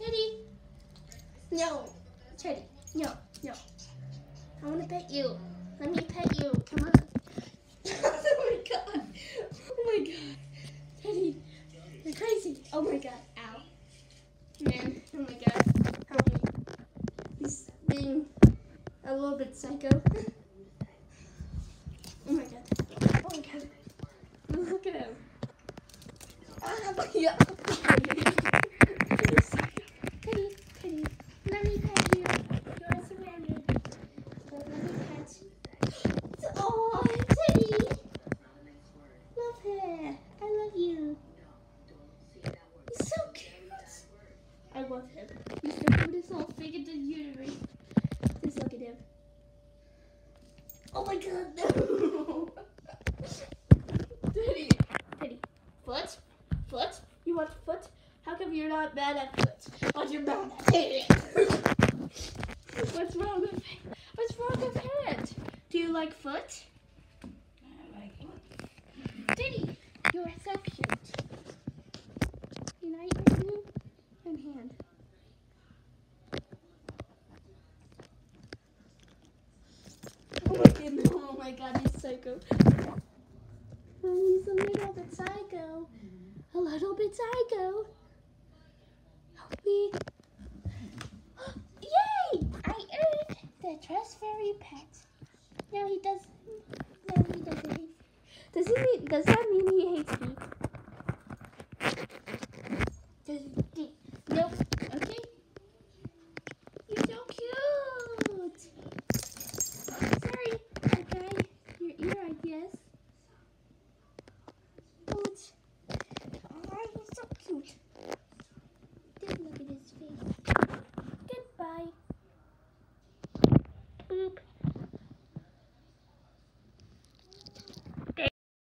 Teddy. No. Teddy. No. No. I want to pet you. Let me pet you. Come on. Oh my god. Oh my god. Teddy. You're crazy. Oh my god. Ow. Man. Oh my god. Help me. He's being a little bit psycho. Oh my god. Oh my god. Look at him. Yeah. Teddy, Teddy, let me pet you. You're surrounded. Let me pet you. Oh, Teddy. Love her. I love you. He's so cute. I love him. He's the cutest little thing in the universe. Just look at him. Oh my god, no. Teddy. Teddy. Foot? Foot? You want foot? How come you're not mad at foot? What's your mad at it? What's wrong with it? What's wrong with it? Do you like foot? I like it. Teddy, you are so cute. Unite your knee and hand. Oh my god, he's psycho. He's a little bit psycho. A little bit psycho. Help me. Yay! I earned the Trust Fairy pet. No, he doesn't. No, he doesn't hate me. Does that mean he hates me?